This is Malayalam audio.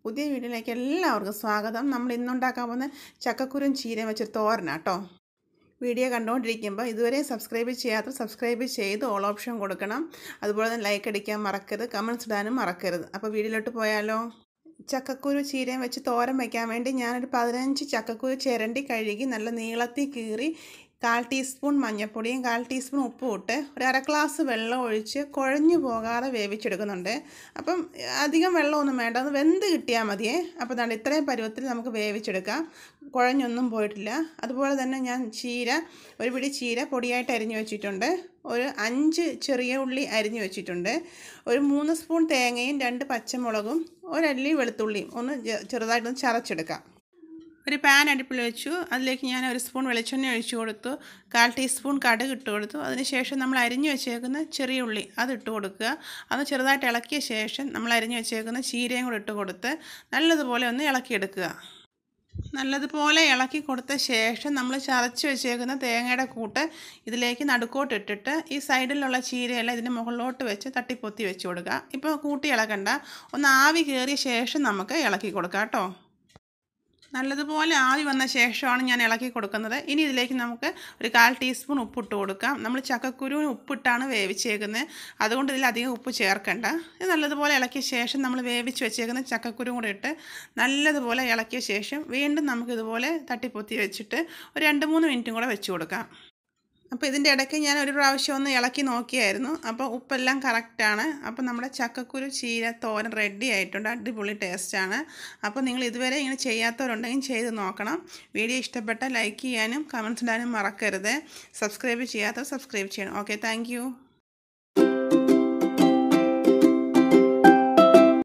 പുതിയ വീഡിയോയിലേക്ക് എല്ലാവർക്കും സ്വാഗതം. നമ്മൾ ഇന്നുണ്ടാക്കാൻ പോകുന്ന ചക്കക്കുരും ചീരയും വെച്ചൊരു തോരനാട്ടോ. വീഡിയോ കണ്ടുകൊണ്ടിരിക്കുമ്പോൾ ഇതുവരെ സബ്സ്ക്രൈബ് ചെയ്യാത്ത സബ്സ്ക്രൈബ് ചെയ്ത് ഓൾ ഓപ്ഷൻ കൊടുക്കണം. അതുപോലെ തന്നെ ലൈക്ക് അടിക്കാൻ മറക്കരുത്, കമൻറ്റ്സ് ഇടാനും മറക്കരുത്. അപ്പോൾ വീഡിയോയിലോട്ട് പോയാലോ? ചക്കക്കുരു ചീരയും വെച്ച് തോരൻ വയ്ക്കാൻ വേണ്ടി ഞാനൊരു 15 ചക്കക്കുരു ചിരണ്ടി കഴുകി നല്ല നീളത്തിൽ കീറി 1/4 ടീസ്പൂൺ മഞ്ഞൾപ്പൊടിയും 1/4 ടീസ്പൂൺ ഉപ്പും ഇട്ട് ഒരു അര ഗ്ലാസ് വെള്ളം ഒഴിച്ച് കുഴഞ്ഞു പോകാതെ വേവിച്ചെടുക്കുന്നുണ്ട്. അപ്പം അധികം വെള്ളമൊന്നും വേണ്ട, ഒന്ന് വെന്ത് കിട്ടിയാൽ മതിയേ. അപ്പോൾ ദാണ്ട് ഇത്രയും പരുവത്തിൽ നമുക്ക് വേവിച്ചെടുക്കാം. കുഴഞ്ഞൊന്നും പോയിട്ടില്ല. അതുപോലെ തന്നെ ഞാൻ ഒരു പിടി ചീര പൊടിയായിട്ട് അരിഞ്ഞു വെച്ചിട്ടുണ്ട്. ഒരു 5 ചെറിയ ഉള്ളി അരിഞ്ഞു വെച്ചിട്ടുണ്ട്. ഒരു 3 സ്പൂൺ തേങ്ങയും 2 പച്ചമുളകും ഒരല്ലി വെളുത്തുള്ളിയും ഒന്ന് ചെറുതായിട്ടൊന്ന് ചതച്ചെടുക്കാം. ഒരു പാൻ അടുപ്പിൽ വെച്ചു. അതിലേക്ക് ഞാൻ 1 സ്പൂൺ വെളിച്ചെണ്ണ ഒഴിച്ചു കൊടുത്തു. 1/4 ടീസ്പൂൺ കടുക് ഇട്ട് കൊടുത്തു. അതിനുശേഷം നമ്മൾ അരിഞ്ഞു വെച്ചേക്കുന്ന ചെറിയ ഉള്ളി അതിട്ട് കൊടുക്കുക. അത് ചെറുതായിട്ട് ഇളക്കിയ ശേഷം നമ്മൾ അരിഞ്ഞു വെച്ചേക്കുന്ന ചീരയും കൂടെ ഇട്ട് കൊടുത്ത് നല്ലതുപോലെ ഒന്ന് ഇളക്കിയെടുക്കുക. നല്ലതുപോലെ ഇളക്കി കൊടുത്ത ശേഷം നമ്മൾ ചതച്ച് വെച്ചേക്കുന്ന തേങ്ങയുടെ കൂട്ട് ഇതിലേക്ക് നടുക്കോട്ട് ഇട്ടിട്ട് ഈ സൈഡിലുള്ള ചീരയെല്ലാം ഇതിൻ്റെ മുകളിലോട്ട് വെച്ച് തട്ടിപ്പൊത്തി വെച്ച് കൊടുക്കുക. ഇപ്പോൾ കൂട്ടി ഇളക്കണ്ട, ഒന്ന് ആവി കയറിയ ശേഷം നമുക്ക് ഇളക്കി കൊടുക്കാം കേട്ടോ. നല്ലതുപോലെ ആവി വന്ന ശേഷമാണ് ഞാൻ ഇളക്കി കൊടുക്കുന്നത്. ഇനി ഇതിലേക്ക് നമുക്ക് ഒരു 1/4 ടീസ്പൂൺ ഉപ്പിട്ട് കൊടുക്കാം. നമ്മൾ ചക്കക്കുരുവിന് ഉപ്പിട്ടാണ് വേവിച്ചേക്കുന്നത്, അതുകൊണ്ട് ഇതിലധികം ഉപ്പ് ചേർക്കണ്ട. ഇത് നല്ലതുപോലെ ഇളക്കിയ ശേഷം നമ്മൾ വേവിച്ച് വെച്ചേക്കുന്ന ചക്കക്കുരു കൂടെ ഇട്ട് നല്ലതുപോലെ ഇളക്കിയ ശേഷം വീണ്ടും നമുക്കിതുപോലെ തട്ടിപ്പൊത്തി വെച്ചിട്ട് ഒരു 2-3 മിനിറ്റും കൂടെ വെച്ച് കൊടുക്കാം. അപ്പോൾ ഇതിൻ്റെ ഇടയ്ക്ക് ഞാൻ ഒരു പ്രാവശ്യം ഒന്ന് ഇളക്കി നോക്കിയായിരുന്നു. അപ്പോൾ ഉപ്പെല്ലാം കറക്റ്റാണ്. അപ്പോൾ നമ്മുടെ ചക്കക്കുരു ചീര തോരൻ റെഡി ആയിട്ടുണ്ട്. അടിപൊളി ടേസ്റ്റാണ്. അപ്പോൾ നിങ്ങൾ ഇതുവരെ ഇങ്ങനെ ചെയ്യാത്തവരുണ്ടെങ്കിൽ ചെയ്ത് നോക്കണം. വീഡിയോ ഇഷ്ടപ്പെട്ടാൽ ലൈക്ക് ചെയ്യാനും കമൻറ്റ്സ് ഇടാനും മറക്കരുത്. സബ്സ്ക്രൈബ് ചെയ്യാത്തവർ സബ്സ്ക്രൈബ് ചെയ്യണം. Okay, thank